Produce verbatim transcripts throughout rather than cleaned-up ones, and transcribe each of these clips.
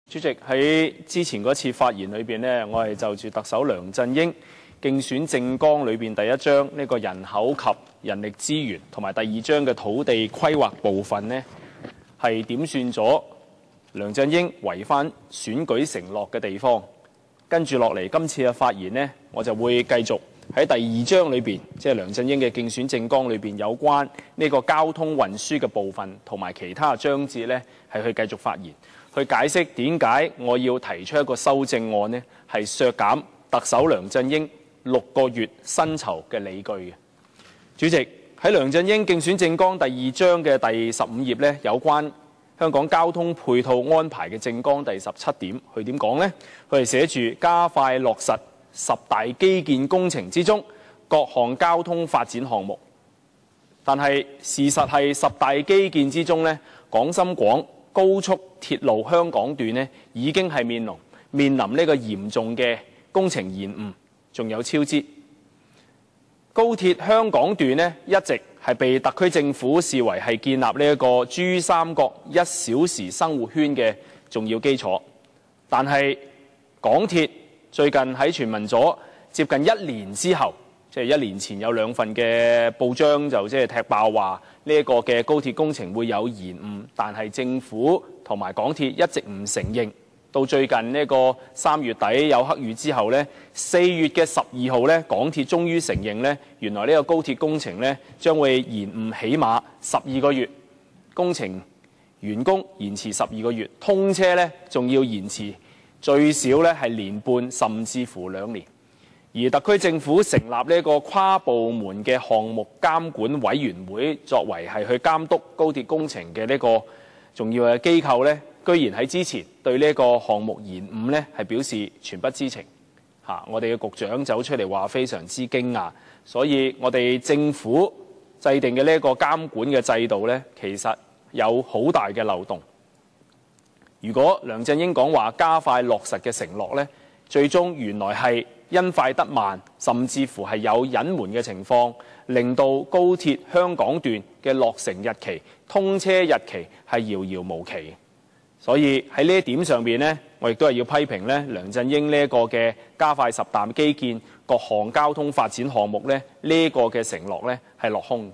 主席，喺之前嗰次發言裏邊呢，我係就住特首梁振英競選政綱裏邊第一章呢個人口及人力資源，同埋第二章嘅土地規劃部分呢，係點算咗梁振英違反選舉承諾嘅地方。跟住落嚟，今次嘅發言呢，我就會繼續喺第二章裏邊，即係梁振英嘅競選政綱裏邊有關呢個交通運輸嘅部分，同埋其他章節呢，係去繼續發言。去解釋點解我要提出一個修正案呢，係削減特首梁振英六個月薪酬嘅理據嘅。主席，喺梁振英競選政綱第二章嘅第十五頁呢，有關香港交通配套安排嘅政綱第十七點，佢點講呢？佢係寫住加快落實十大基建工程之中各項交通發展項目。但係事實係十大基建之中呢，廣深廣高速鐵路香港段呢已經係面臨面臨呢個嚴重嘅工程延誤，仲有超支。高鐵香港段呢一直係被特區政府視為係建立呢一個珠三角一小時生活圈嘅重要基礎。但係港鐵最近喺傳聞咗接近一年之後，即係一年前有兩份嘅報章就即係踢爆話呢一個嘅高鐵工程會有延誤，但係政府同埋港鐵一直唔承認。到最近呢個三月底有黑雨之後呢，四月嘅十二號呢，港鐵終於承認呢，原來呢個高鐵工程呢將會延誤起碼十二個月，工程完工延遲十二個月，通車呢仲要延遲最少呢係年半甚至乎兩年。而特區政府成立呢個跨部門嘅項目監管委員會，作為係去監督高鐵工程嘅呢個重要嘅機構呢，居然喺之前對呢個項目延誤呢係表示全不知情。嚇，我哋嘅局長走出嚟話非常之驚訝，所以我哋政府制定嘅呢個監管嘅制度呢，其實有好大嘅漏洞。如果梁振英講話加快落實嘅承諾呢，最終原來係因快得慢，甚至乎係有隱瞞嘅情況，令到高鐵香港段嘅落成日期、通車日期係遙遙無期。所以喺呢一點上邊呢，我亦都係要批評呢梁振英呢一個嘅加快十大基建各項交通發展項目呢，呢個嘅承諾呢係落空。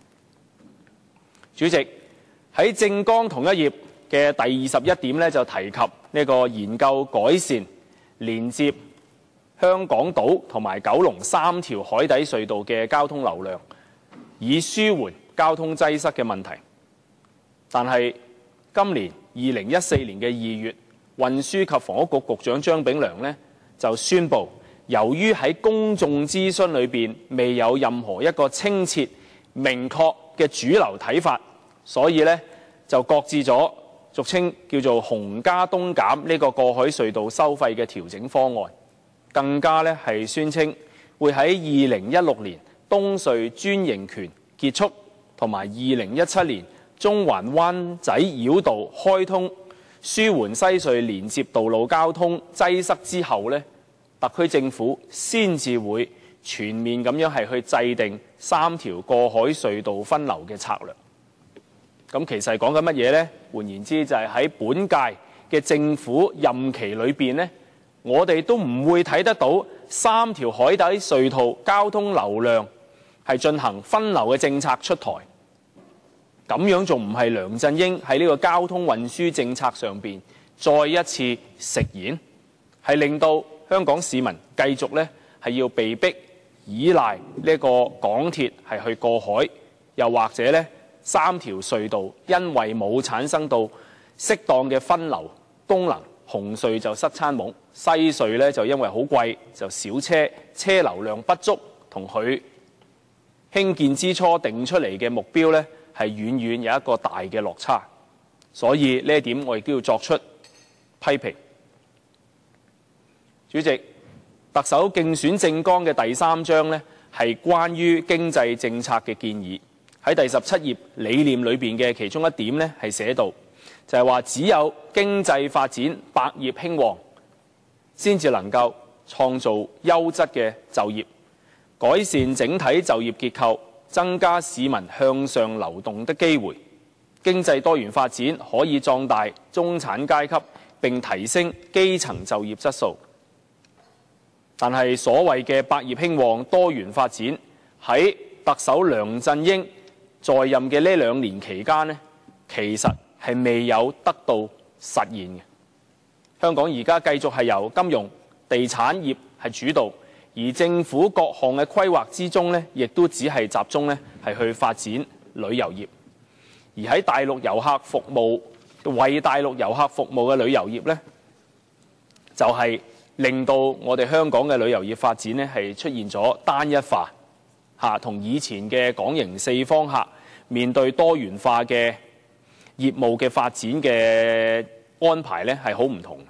主席，喺政綱同一頁嘅第二十一點呢，就提及呢個研究改善連接香港島同埋九龍三條海底隧道嘅交通流量，以舒緩交通擠塞嘅問題。但係今年二零一四年嘅二月，運輸及房屋局局長張炳良呢就宣布，由於喺公眾諮詢裏邊未有任何一個清澈明確嘅主流睇法，所以呢就擱置咗俗稱叫做紅加東減呢個過海隧道收費嘅調整方案。更加咧係宣稱會喺二零一六年東隧專營權結束，同埋二零一七年中環灣仔繞道開通，舒緩西隧連接道路交通擠塞之後呢，特區政府先至會全面咁樣係去制定三條過海隧道分流嘅策略。咁其實講緊乜嘢呢？換言之，就係喺本屆嘅政府任期裏邊呢，我哋都唔會睇得到三條海底隧道交通流量係進行分流嘅政策出台。咁樣仲唔係梁振英喺呢個交通運輸政策上邊再一次食言，係令到香港市民繼續呢係要被逼依賴呢個港鐵係去過海，又或者呢三條隧道因為冇產生到適當嘅分流功能，紅隧就塞餐懵，西隧咧就因為好貴就少車，車流量不足，同佢興建之初定出嚟嘅目標咧係遠遠有一個大嘅落差。所以呢一點我亦都要作出批評。主席，特首競選政綱嘅第三章咧係關於經濟政策嘅建議，喺第十七頁理念裏邊嘅其中一點咧係寫到，就係話只有經濟發展百業興旺，先至能夠創造優質嘅就業，改善整體就業結構，增加市民向上流動的機會。經濟多元發展可以壯大中產階級並提升基層就業質素。但係所謂嘅百業興旺、多元發展，喺特首梁振英在任嘅呢兩年期間呢，其實係未有得到實現嘅。香港而家繼續係由金融、地產業係主導，而政府各項嘅規劃之中呢，亦都只係集中呢係去發展旅遊業。而喺大陸遊客服務、為大陸遊客服務嘅旅遊業呢，就係、是、令到我哋香港嘅旅遊業發展呢係出現咗單一化，嚇同以前嘅港營四方客面對多元化嘅業務嘅發展嘅安排呢係好唔同。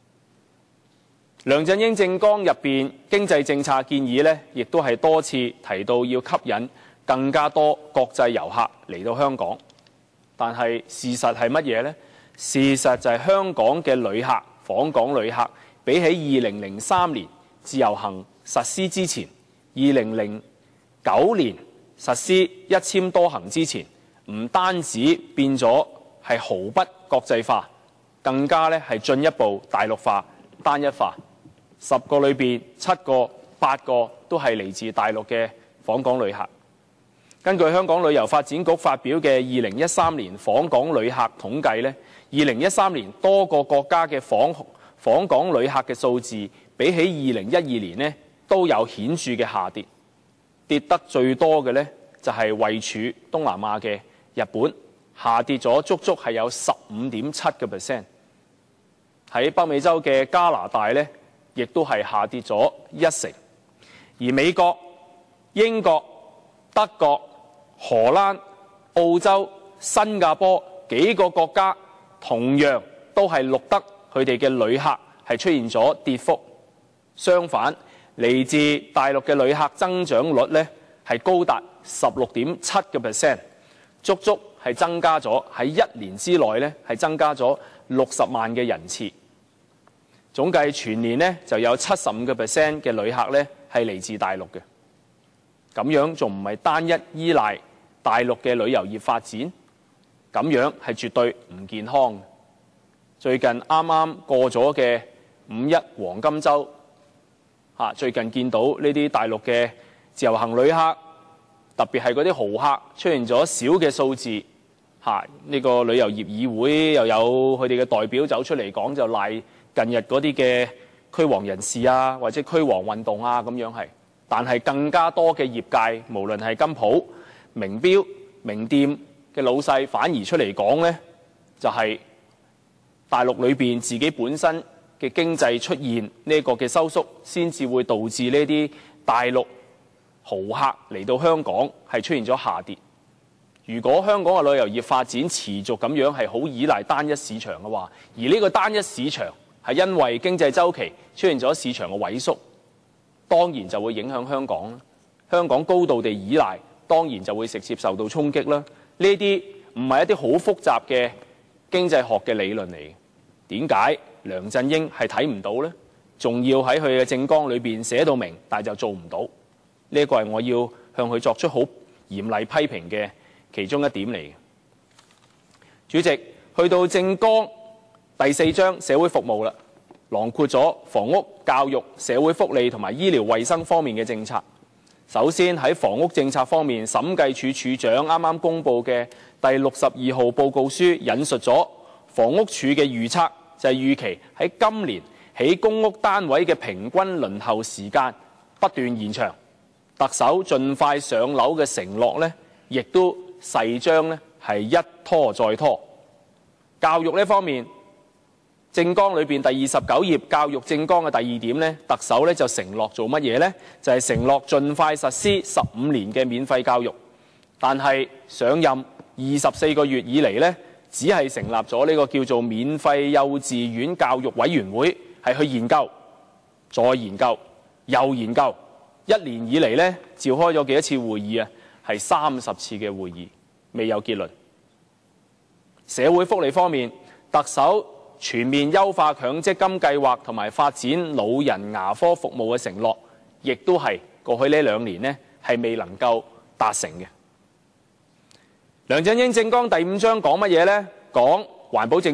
梁振英政綱入邊經濟政策建議呢，亦都係多次提到要吸引更加多國際遊客嚟到香港。但係事實係乜嘢呢？事實就係香港嘅旅客、訪港旅客比起二零零三年自由行實施之前，二零零九年實施一簽多行之前，唔單止變咗係毫不國際化，更加咧係進一步大陸化、單一化。十個裏邊七個、八個都係嚟自大陸嘅訪港旅客。根據香港旅遊發展局發表嘅二零一三年訪港旅客統計咧，二零一三年多個國家嘅訪訪港旅客嘅數字，比起二零一二年呢都有顯著嘅下跌。跌得最多嘅呢，就係位處東南亞嘅日本，下跌咗足足係有十五點七個 percent。喺北美洲嘅加拿大呢，亦都係下跌咗一成。而美國、英國、德國、荷蘭、澳洲、新加坡幾個國家同樣都係錄得佢哋嘅旅客係出現咗跌幅。相反，嚟自大陸嘅旅客增長率呢係高達十六點七個 percent， 足足係增加咗喺一年之內呢係增加咗六十萬嘅人次。總計全年呢就有七十五個 percent 嘅旅客呢係嚟自大陸嘅。咁樣仲唔係單一依賴大陸嘅旅遊業發展？咁樣係絕對唔健康。最近啱啱過咗嘅五一黃金週，嚇最近見到呢啲大陸嘅自由行旅客，特別係嗰啲豪客出現咗少嘅數字。嚇呢個旅遊業議會又有佢哋嘅代表走出嚟講，就賴近日嗰啲嘅驅黃人士啊，或者驅黃運動啊咁樣係。但係更加多嘅業界，無論係金鋪、名錶、名店嘅老細，反而出嚟講呢，就係大陸裏邊自己本身嘅經濟出現呢個嘅收縮，先至會導致呢啲大陸豪客嚟到香港係出現咗下跌。如果香港嘅旅遊業發展持續咁樣係好依賴單一市場嘅話，而呢個單一市場係因為經濟週期出現咗市場嘅萎縮，當然就會影響香港啦。香港高度地依賴，當然就會直接受到衝擊啦。呢啲唔係一啲好複雜嘅經濟學嘅理論嚟嘅。點解梁振英係睇唔到呢？仲要喺佢嘅政綱裏邊寫到明，但係就做唔到。呢一個係我要向佢作出好嚴厲批評嘅其中一點嚟嘅。主席，去到政綱第四章社會服務啦，囊括咗房屋、教育、社會福利同埋醫療衛生方面嘅政策。首先喺房屋政策方面，審計署署長啱啱公布嘅第六十二號報告書引述咗房屋署嘅預測，就係預期喺今年起公屋單位嘅平均輪候時間不斷延長。特首盡快上樓嘅承諾呢，亦都勢將呢係一拖再拖。教育呢方面，政綱裏邊第二十九頁教育政綱嘅第二點呢，特首呢就承諾做乜嘢呢？就係承諾盡快實施十五年嘅免費教育。但係上任二十四個月以嚟呢，只係成立咗呢個叫做免費幼稚園教育委員會，係去研究、再研究、又研究。一年以嚟呢，召開咗幾多次會議啊？係三十次嘅會議，未有結論。社會福利方面，特首全面優化強積金計劃同埋發展老人牙科服務嘅承諾，亦都係過去呢兩年呢係未能夠達成嘅。梁振英政綱第五章講乜嘢呢？講環保政策，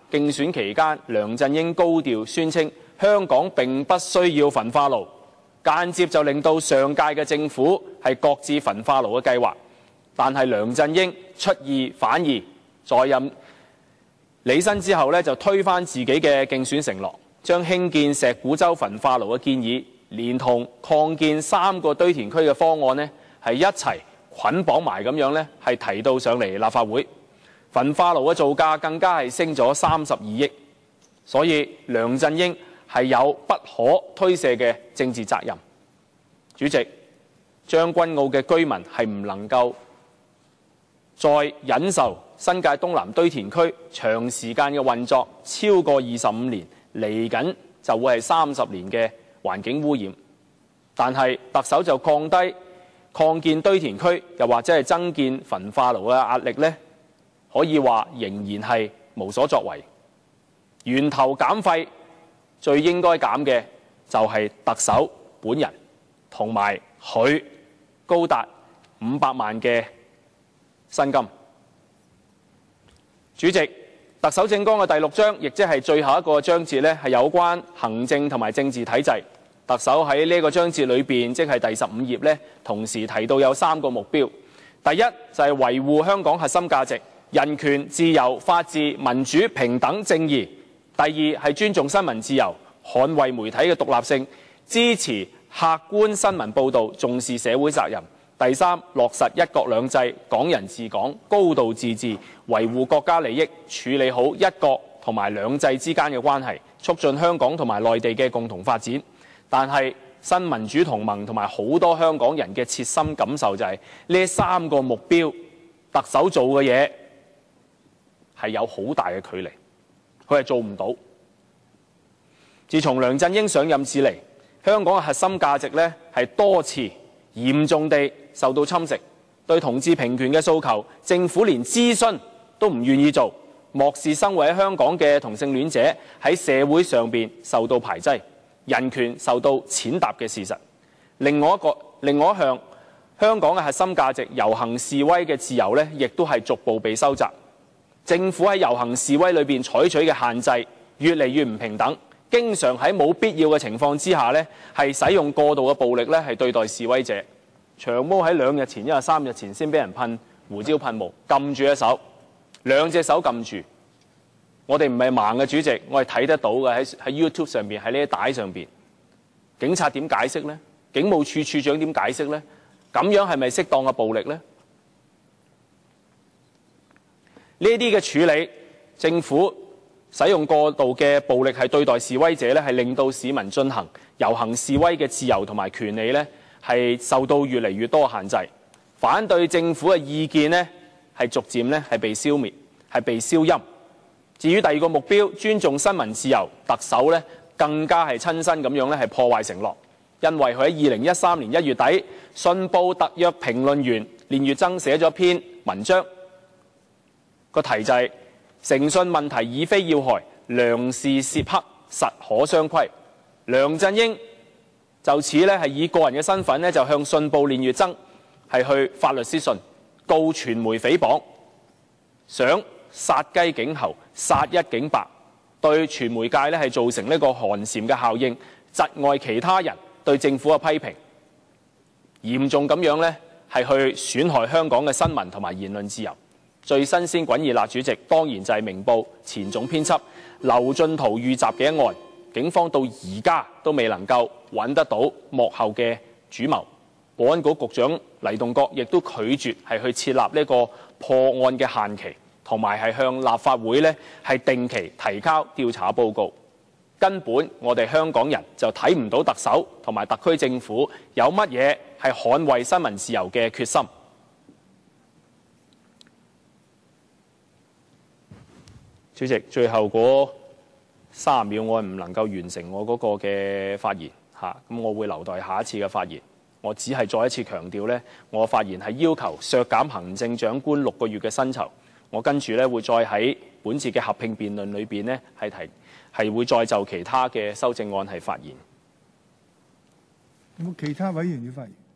競選期間，梁振英高調宣稱香港並不需要焚化爐，間接就令到上屆嘅政府係擱置焚化爐嘅計劃。但係梁振英出爾反爾，在任履新之後咧，就推翻自己嘅競選承諾，將興建石鼓洲焚化爐嘅建議，連同擴建三個堆填區嘅方案呢，係一齊捆綁埋咁樣咧，係提到上嚟立法會。焚化爐嘅造價更加係升咗三十二億，所以梁振英係有不可推卸嘅政治責任。主席，將軍澳嘅居民係唔能夠再忍受新界東南堆填區長時間嘅運作超過二十五年，嚟緊就會係三十年嘅環境污染。但係特首就降低擴建堆填區，又或者係增建焚化爐嘅壓力呢，可以話仍然係無所作為。源頭減廢最應該減嘅就係特首本人同埋佢高達五百萬嘅薪金。主席，特首政綱嘅第六章，亦即係最後一個章節呢，係有關行政同埋政治體制。特首喺呢個章節裏邊，即係第十五頁呢，同時提到有三個目標。第一就係維護香港核心價值。人權、自由、法治、民主、平等、正義。第二係尊重新聞自由，捍衛媒體嘅獨立性，支持客觀新聞報導，重視社會責任。第三，落實一國兩制、港人治港、高度自治，維護國家利益，處理好一國同埋兩制之間嘅關係，促進香港同埋內地嘅共同發展。但係新民主同盟同埋好多香港人嘅切身感受就係呢三個目標，特首做嘅嘢係有好大嘅距離，佢係做唔到。自從梁振英上任至嚟，香港嘅核心價值呢係多次嚴重地受到侵蝕。對同志平權嘅訴求，政府連諮詢都唔願意做，漠視生活喺香港嘅同性戀者喺社會上邊受到排擠，人權受到踐踏嘅事實。另外一個，另外一項香港嘅核心價值遊行示威嘅自由呢，亦都係逐步被收窄。政府喺遊行示威裏邊採取嘅限制越嚟越唔平等，經常喺冇必要嘅情況之下呢，係使用過度嘅暴力呢，係對待示威者。長毛喺兩日前，因為三日前先俾人噴胡椒噴霧，撳住一手，兩隻手撳住。我哋唔係盲嘅，主席，我係睇得到嘅，喺喺 YouTube 上邊，喺呢啲帶上邊。警察點解釋呢？警務處處長點解釋呢？咁樣係咪適當嘅暴力呢？呢啲嘅處理，政府使用過度嘅暴力係對待示威者呢，係令到市民進行遊行示威嘅自由同埋權利呢，係受到越嚟越多限制。反對政府嘅意見呢，係逐漸呢係被消滅，係被消音。至於第二個目標，尊重新聞自由，特首呢更加係親身咁樣呢係破壞承諾，因為佢喺二零一三年一月底，信報特約評論員練乙錚寫咗篇文章。個題就係誠信問題已非要害，良事涉黑實可雙規。梁振英就此咧係以個人嘅身份咧就向信報練乙錚係去發律師信，告傳媒誹謗，想殺雞儆猴，殺一儆百，對傳媒界咧係造成呢個寒蟬嘅效應，窒礙其他人對政府嘅批評，嚴重咁樣咧係去損害香港嘅新聞同埋言論自由。最新鮮滾熱辣，主席當然就係明報前總編輯劉進圖遇襲嘅一案，警方到而家都未能夠揾得到幕後嘅主謀。保安局局長黎棟國亦都拒絕係去設立呢個破案嘅限期，同埋係向立法會呢係定期提交調查報告。根本我哋香港人就睇唔到特首同埋特區政府有乜嘢係捍衛新聞自由嘅決心。主席，最後嗰三十秒我唔能夠完成我嗰個嘅發言嚇，咁我會留待下一次嘅發言。我只係再一次強調呢，我發言係要求削減行政長官六個月嘅薪酬。我跟住呢會再喺本節嘅合併辯論裏邊呢係提係會再就其他嘅修正案係發言。 有冇其他委員要發言？